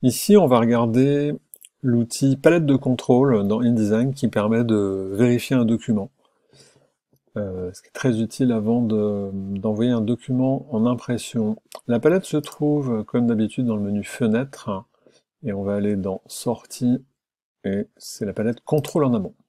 Ici, on va regarder l'outil palette de contrôle dans InDesign qui permet de vérifier un document. Ce qui est très utile avant d'envoyer un document en impression. La palette se trouve, comme d'habitude, dans le menu Fenêtre, et on va aller dans Sortie, et c'est la palette Contrôle en amont.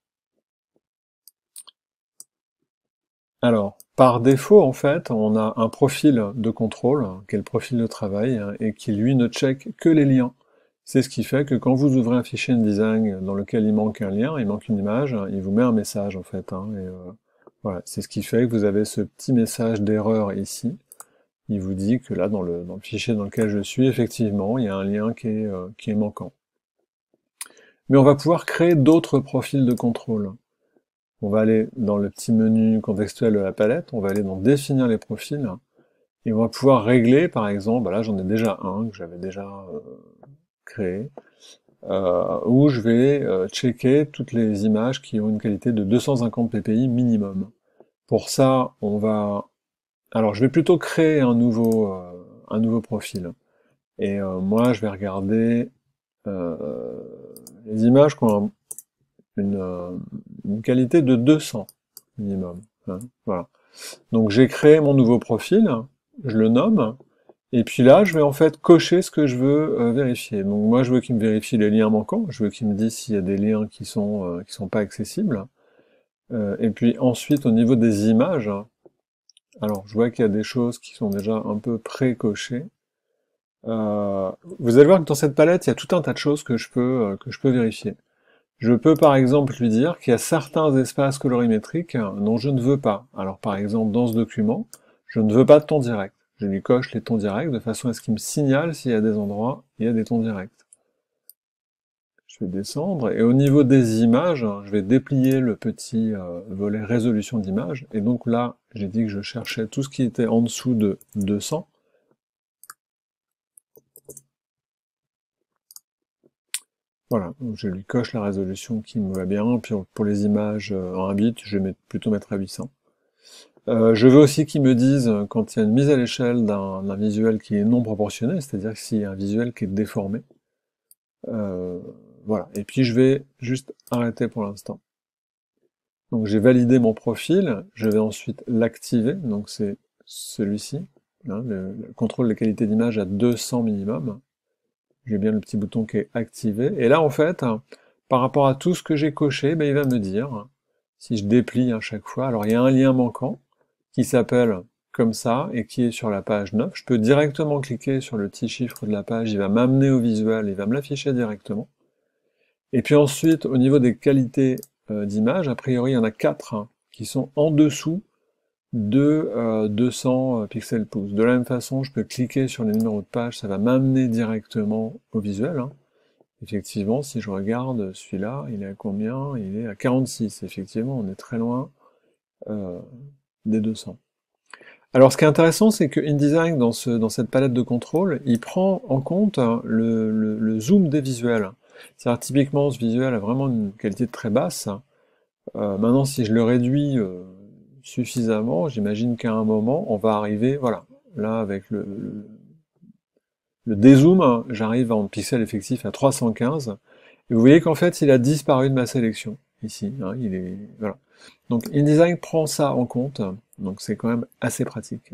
Alors, par défaut, en fait, on a un profil de contrôle, qui est le profil de travail, et qui, lui, ne check que les liens. C'est ce qui fait que quand vous ouvrez un fichier InDesign dans lequel il manque un lien, il manque une image, il vous met un message, en fait. Voilà, c'est ce qui fait que vous avez ce petit message d'erreur ici. Il vous dit que là, dans le fichier dans lequel je suis, effectivement, il y a un lien qui est manquant. Mais on va pouvoir créer d'autres profils de contrôle. On va aller dans le petit menu contextuel de la palette, on va aller dans définir les profils, et on va pouvoir régler, par exemple, là j'en ai déjà un que j'avais déjà créé, où je vais checker toutes les images qui ont une qualité de 250 ppi minimum. Pour ça, on va... Alors je vais plutôt créer un nouveau profil. Et moi je vais regarder les images qui ont une qualité de 200 minimum. Hein, voilà. Donc j'ai créé mon nouveau profil, je le nomme, et puis là je vais en fait cocher ce que je veux vérifier. Donc moi je veux qu'il me vérifie les liens manquants, je veux qu'il me dise s'il y a des liens qui sont pas accessibles. Et puis ensuite au niveau des images, alors je vois qu'il y a des choses qui sont déjà un peu pré-cochées. Vous allez voir que dans cette palette il y a tout un tas de choses que je peux vérifier. Je peux par exemple lui dire qu'il y a certains espaces colorimétriques dont je ne veux pas. Alors par exemple dans ce document, je ne veux pas de ton direct. Je lui coche les tons directs de façon à ce qu'il me signale s'il y a des endroits où il y a des tons directs. Je vais descendre et au niveau des images, je vais déplier le petit volet résolution d'image. Et donc là, j'ai dit que je cherchais tout ce qui était en dessous de 200. Voilà, donc je lui coche la résolution qui me va bien, puis pour les images en 1 bit, je vais plutôt mettre à 800. Je veux aussi qu'ils me disent quand il y a une mise à l'échelle d'un visuel qui est non proportionné, c'est-à-dire s'il y a un visuel qui est déformé. Voilà, et puis je vais juste arrêter pour l'instant. Donc j'ai validé mon profil, je vais ensuite l'activer, donc c'est celui-ci, hein, le contrôle de qualité d'image à 200 minimum. J'ai bien le petit bouton qui est activé. Et là, en fait, par rapport à tout ce que j'ai coché, ben, il va me dire, si je déplie à chaque fois, alors il y a un lien manquant qui s'appelle comme ça et qui est sur la page 9. Je peux directement cliquer sur le petit chiffre de la page, il va m'amener au visuel, il va me l'afficher directement. Et puis ensuite, au niveau des qualités d'image, a priori, il y en a 4 qui sont en dessous de 200 pixels pouces. De la même façon, je peux cliquer sur les numéros de page, ça va m'amener directement au visuel. Effectivement, si je regarde celui-là, il est à combien? Il est à 46. Effectivement, on est très loin des 200. Alors, ce qui est intéressant, c'est que InDesign, dans cette palette de contrôle, il prend en compte le zoom des visuels. C'est-à-dire, typiquement, ce visuel a vraiment une qualité très basse. Maintenant, si je le réduis suffisamment, j'imagine qu'à un moment, on va arriver, voilà, là, avec le dézoom, j'arrive en pixels effectifs à 315, et vous voyez qu'en fait, il a disparu de ma sélection, ici, hein, il est, voilà. Donc, InDesign prend ça en compte, donc c'est quand même assez pratique.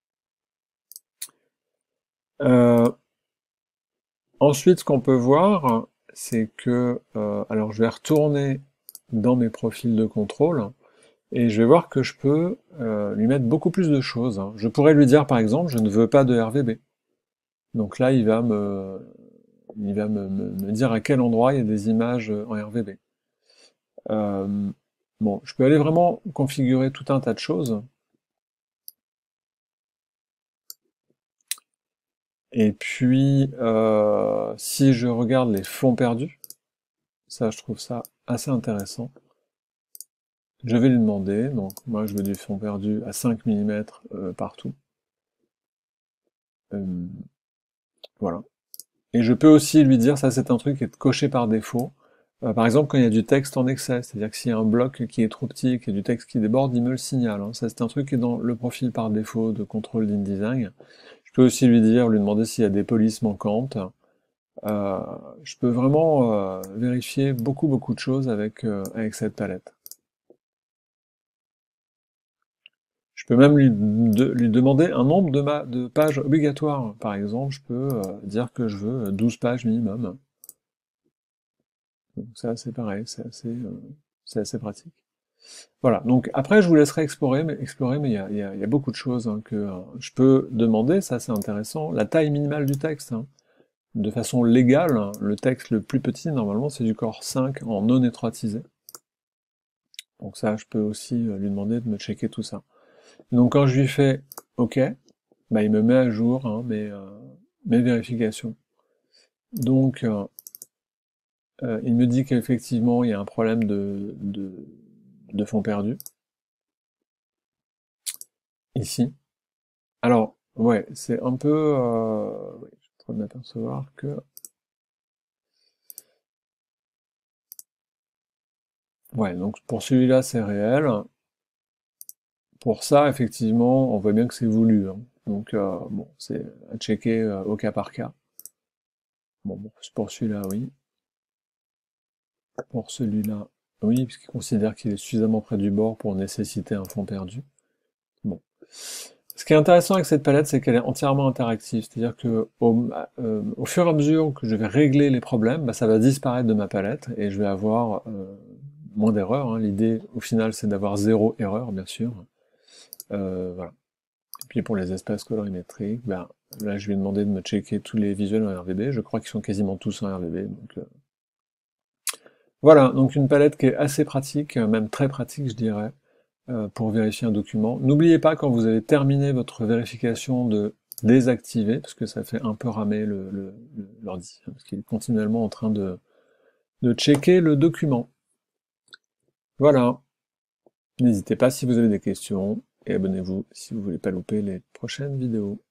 Ensuite, ce qu'on peut voir, c'est que, alors je vais retourner dans mes profils de contrôle, et je vais voir que je peux lui mettre beaucoup plus de choses. Je pourrais lui dire, par exemple, je ne veux pas de RVB. Donc là, il va me dire à quel endroit il y a des images en RVB. Bon, je peux aller vraiment configurer tout un tas de choses. Et puis, si je regarde les fonds perdus, ça, je trouve ça assez intéressant. Je vais lui demander, donc moi je veux du fond perdu à 5 mm partout. Voilà. Et je peux aussi lui dire, ça c'est un truc qui est coché par défaut, par exemple quand il y a du texte en excès, c'est-à-dire que s'il y a un bloc qui est trop petit, qu'il y a du texte qui déborde, il me le signale. Ça c'est un truc qui est dans le profil par défaut de contrôle d'InDesign. Je peux aussi lui demander s'il y a des polices manquantes. Je peux vraiment vérifier beaucoup de choses avec cette palette. Je peux même lui demander un nombre de pages obligatoires. Par exemple, je peux dire que je veux 12 pages minimum. Donc ça, c'est pareil, c'est assez pratique. Voilà, donc après, je vous laisserai explorer, mais il y a beaucoup de choses hein, que je peux demander, ça c'est intéressant, la taille minimale du texte. Hein. De façon légale, hein, le texte le plus petit, normalement, c'est du corps 5 en non étroitisé. Donc ça, je peux aussi lui demander de me checker tout ça. Donc quand je lui fais OK, bah, il me met à jour hein, mes vérifications. Donc il me dit qu'effectivement il y a un problème de fond perdu ici. Alors ouais, c'est un peu, ouais, je suis en train de m'apercevoir que ouais, donc pour celui-là c'est réel. Pour ça, effectivement, on voit bien que c'est voulu. Hein. Donc bon, c'est à checker au cas par cas. Bon, pour celui-là, oui. Pour celui-là, oui, puisqu'il considère qu'il est suffisamment près du bord pour nécessiter un fond perdu. Bon. Ce qui est intéressant avec cette palette, c'est qu'elle est entièrement interactive. C'est-à-dire que au fur et à mesure que je vais régler les problèmes, bah, ça va disparaître de ma palette et je vais avoir moins d'erreurs. Hein. L'idée, au final, c'est d'avoir 0 erreur, bien sûr. Voilà. Et puis pour les espaces colorimétriques, ben, là, je lui ai demandé de me checker tous les visuels en RVB. Je crois qu'ils sont quasiment tous en RVB. Donc, voilà, donc une palette qui est assez pratique, même très pratique, je dirais, pour vérifier un document. N'oubliez pas, quand vous avez terminé votre vérification, de désactiver, parce que ça fait un peu ramer l'ordi, hein, parce qu'il est continuellement en train de checker le document. Voilà. N'hésitez pas si vous avez des questions, et abonnez-vous si vous voulez pas louper les prochaines vidéos.